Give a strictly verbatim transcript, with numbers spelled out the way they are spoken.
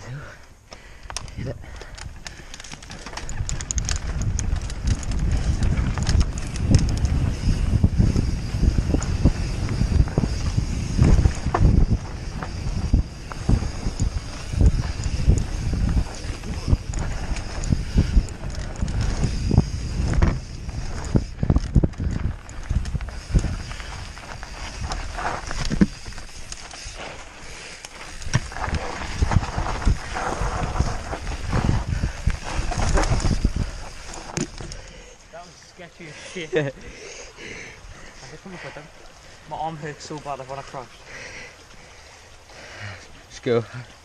Hit it. Sketchy as shit. I just come up with them. My arm hurts so bad when I crashed. Let's go.